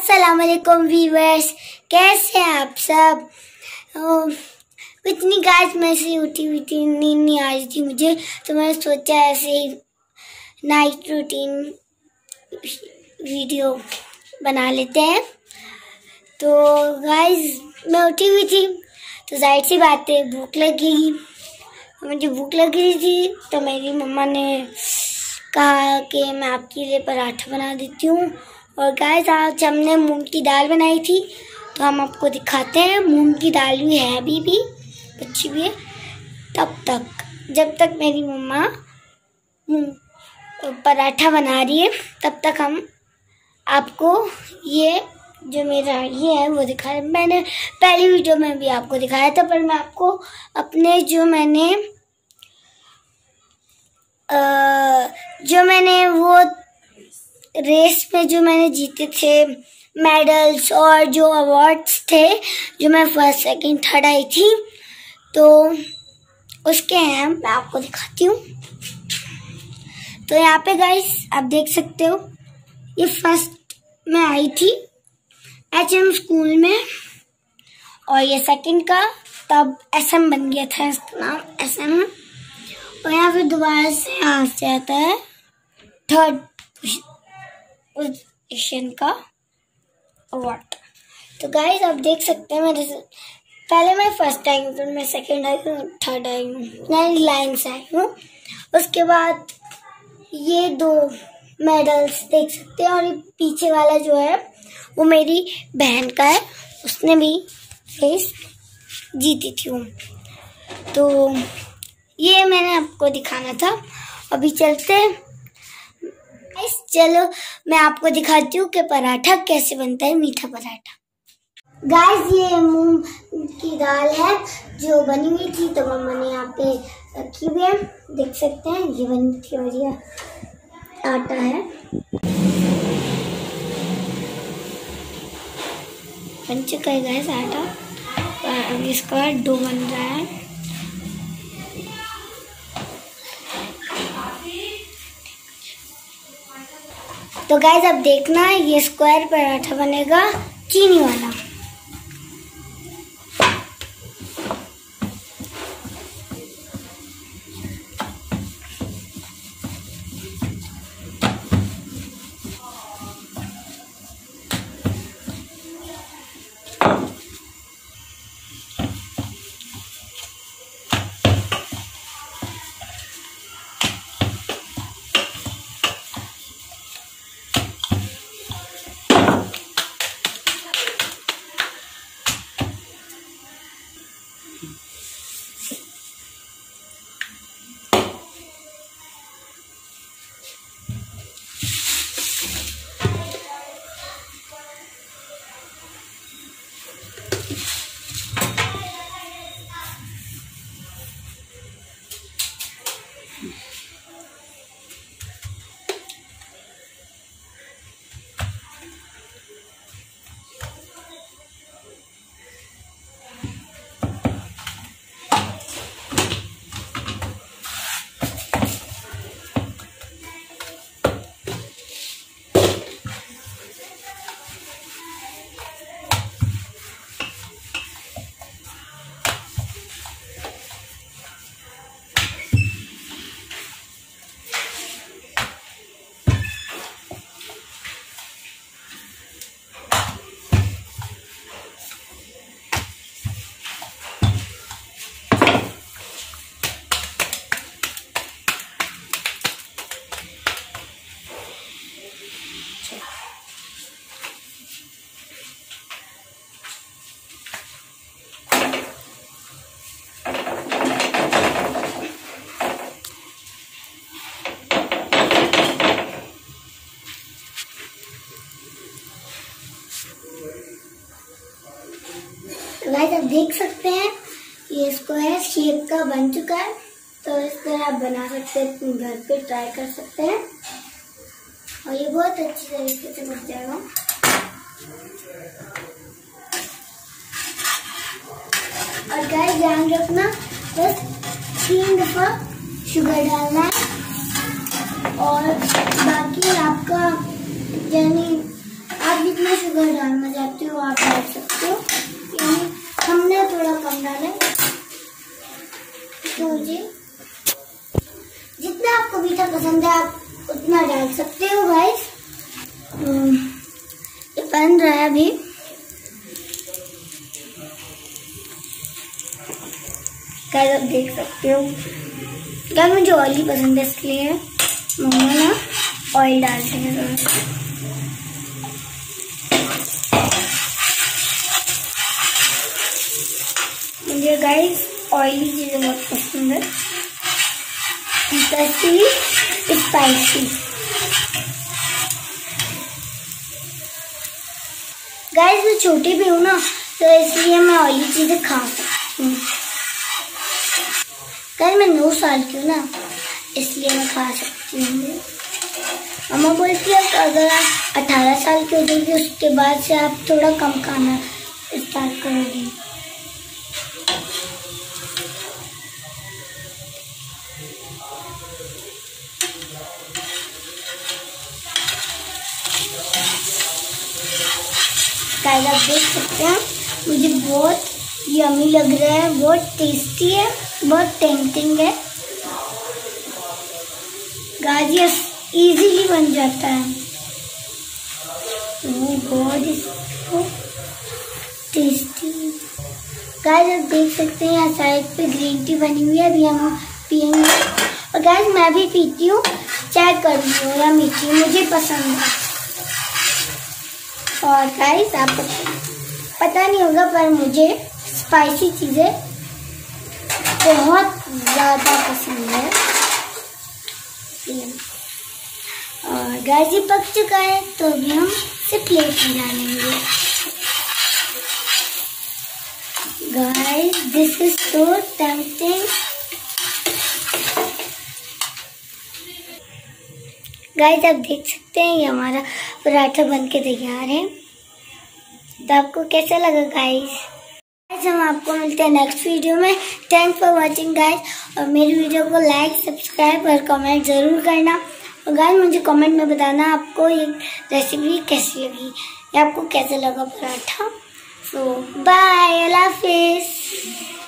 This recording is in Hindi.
अस्सलाम वालेकुम व्यूअर्स, कैसे हैं आप सब। इतनी गाइस में से उठी हुई थी, नींद नहीं आ रही थी मुझे, तो मैंने सोचा ऐसे ही नाइट रूटीन वीडियो बना लेते हैं। तो गाइस मैं उठी हुई थी तो जाहिर सी बात है भूख लगेगी। मुझे भूख लग रही थी तो मेरी मम्मा ने कहा कि मैं आपके लिए पराठा बना देती हूँ। और गाइस आज हमने मूंग की दाल बनाई थी, तो हम आपको दिखाते हैं। मूंग की दाल भी है अभी भी अच्छी भी है। जब तक मेरी मम्मा पराठा बना रही है तब तक हम आपको ये जो मेरा ये है वो दिखा रहे। मैंने पहली वीडियो में भी आपको दिखाया था, पर मैं आपको अपने जो मैंने वो रेस में जो मैंने जीते थे मेडल्स और जो अवार्ड्स थे, जो मैं फर्स्ट सेकंड थर्ड आई थी, तो उसके हैं मैं आपको दिखाती हूँ। तो यहाँ पे गाइस आप देख सकते हो, ये फर्स्ट में आई थी HM स्कूल में, और ये सेकंड का तब SM बन गया था, इसका नाम SM। और यहाँ पे दोबारा से यहाँ से आता है थर्ड पोजीशन का अवार्ड। तो गाइस आप देख सकते हैं, मेरे पहले मैं फर्स्ट आई हूँ, फिर मैं सेकंड आई हूँ, थर्ड आई हूँ, 9 लाइन से आई हूँ। उसके बाद ये 2 मेडल्स देख सकते हैं, और ये पीछे वाला जो है वो मेरी बहन का है, उसने भी रेस जीती थी वो। तो ये मैंने आपको दिखाना था। अभी चलते चलो मैं आपको दिखाती हूँ कि पराठा कैसे बनता है, मीठा पराठा। गाइस ये मूंग की दाल है जो बनी हुई थी, तो मम्मा ने यहाँ पे रखी हुई है, देख सकते हैं ये बनी थी। और ये आटा है, बन चुका है गाइस आटा। अब इसका डो बन रहा है। तो गाइस अब देखना ये स्क्वायर पराठा बनेगा चीनी वाला। गाइस आप देख सकते हैं ये स्क्वायर शेप का बन चुका है। तो इस तरह आप बना सकते हैं, अपने घर पे ट्राई कर सकते हैं, और ये बहुत अच्छी तरीके से बन जाएगा। और गाइस ध्यान रखना, बस 3 दफा शुगर डालना है, और बाकी आपका यानी आप आप जितना शुगर डालना चाहते हो आप डाल सकते हो, यानी हमने थोड़ा कम डाला है। तो मुझे जितना आपको मीठा पसंद है आप उतना डाल सकते हो गाइस। ये बन रहा है अभी। गाइस आप देख सकते हो, गाइस मुझे ऑयली पसंद है इसलिए मम्मा ना ऑयल डालते हैं थोड़ा सा। मुझे गाइस ऑयली चीजें बहुत पसंद है, स्पाइसी। गाइस मैं छोटी भी हूँ ना, तो इसलिए मैं ऑयली चीजें खा सकती हूँ। गाइस मैं 9 साल की हूँ ना, इसलिए मैं खा सकती हूँ। मम्मा बोलती है अगर आप 18 साल की हो जाएगी उसके बाद से आप थोड़ा कम खाना स्टार्ट करोगी। गाइस आप देख सकते हैं मुझे बहुत यमी लग रहा है, बहुत टेस्टी है, बहुत टेम्पटिंग है। गाइस ये इजीली बन जाता है, बहुत टेस्टी। गाइस आप देख सकते हैं यहाँ साइड पे ग्रीन टी बनी हुई है, अभी हम पियेंगे। और गाइस मैं भी पीती हूँ, चाहे कड़वी हो या मीठी, मुझे पसंद है। और गाइस आपको पता नहीं होगा पर मुझे स्पाइसी चीज़ें बहुत ज़्यादा पसंद है। और गाइस ये पक चुका है, तो अभी हम इसे प्लेट में डालेंगे। Guys this is so tempting. Guys आप देख सकते हैं ये हमारा पराठा बन के तैयार है। तो आपको कैसा लगा गाइस? हम आपको मिलते हैं नेक्स्ट वीडियो में। Thanks for watching guys. और मेरी वीडियो को लाइक, सब्सक्राइब और कमेंट ज़रूर करना। और गाइस मुझे कमेंट में बताना आपको ये रेसिपी कैसी लगी या आपको कैसा लगा पराठा। सो बाय, अल्लाह हाफिज़।